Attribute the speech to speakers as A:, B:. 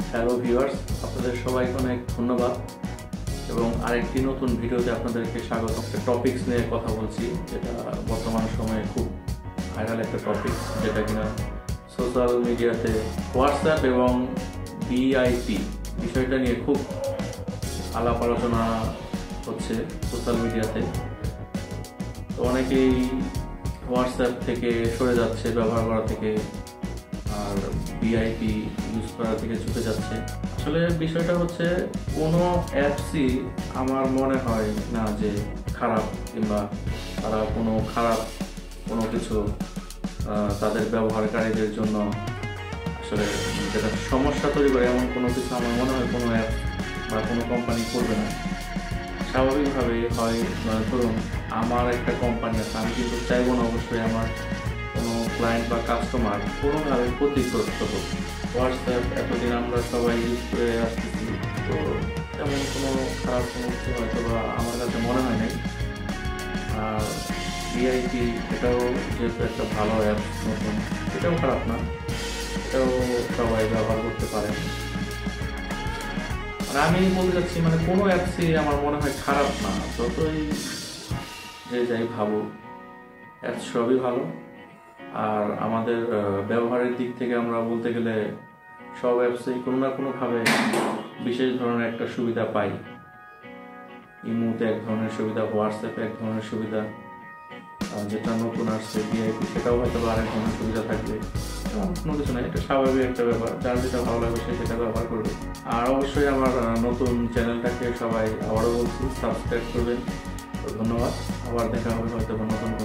A: Hello viewers, আপনাদের সবাইকে অনেক ধন্যবাদ এবং আরেকটি নতুন ভিডিওতে আপনাদেরকে স্বাগত। একটা টপিকস নিয়ে কথা বলছি, যেটা বর্তমান সময়ে খুব ভাইরাল একটা টপিক, যেটা কিনা সোশ্যাল মিডিয়াতে হোয়াটসঅ্যাপ এবং ভিআইপি বিষয়টা নিয়ে খুব আলাপ আলোচনা হচ্ছে সোশ্যাল মিডিয়াতে। তো অনেকেই হোয়াটসঅ্যাপ থেকে সরে যাচ্ছে ব্যবহার করা থেকে, আর ভিআইপি ইউজ করা থেকে ছুটে যাচ্ছে। আসলে বিষয়টা হচ্ছে, কোনো অ্যাপসই আমার মনে হয় না যে খারাপ, কিংবা তারা কোনো কিছু তাদের ব্যবহারকারীদের জন্য আসলে যেটা সমস্যা তৈরি করে, এমন কোনো কিছু আমার মনে হয় কোনো অ্যাপ বা কোনো কোম্পানি করবে না। স্বাভাবিকভাবে হয়, ধরুন আমার একটা কোম্পানি আছে, আমি কিন্তু চাইবো না অবশ্যই আমার কোনো ক্লায়েন্ট বা কাস্টমার কোনোভাবে ক্ষতিগ্রস্ত হোক। হোয়াটসঅ্যাপ এতদিন আমরা সবাই ইউজ করে আসতেছি, তো তেমন কোনো খারাপ কোনো কিছু হয়তো বা আমার কাছে মনে হয় নাই। আর ভিআইপি এটাও যেহেতু একটা ভালো অ্যাপ, নতুন, এটাও খারাপ না, এটাও সবাই ব্যবহার করতে পারেন। মানে আমি বলতে চাচ্ছি, মানে কোনো অ্যাপসই আমার মনে হয় খারাপ না, যতই যে যাই ভাবুক, অ্যাপস সবই ভালো। আর আমাদের ব্যবহারের দিক থেকে আমরা বলতে গেলে সব অ্যাপসেই কোনো না কোনোভাবে বিশেষ ধরনের একটা সুবিধা পাই। ইমোতে এক ধরনের সুবিধা, হোয়াটসঅ্যাপে এক ধরনের সুবিধা, যেটা নতুন আসছে ভিআইপি সেটাও হয়তো আরেক ধরনের সুবিধা থাকবে। কোনো কিছু নাই, এটা স্বাভাবিক একটা ব্যাপার, যার যেটা ভালো লাগবে সে সেটা ব্যবহার করবে। আর অবশ্যই আমার নতুন চ্যানেলটাকে সবাই আবারও বলছি সাবস্ক্রাইব করবেন। তো ধন্যবাদ, আবার দেখা হবে হয়তো নতুন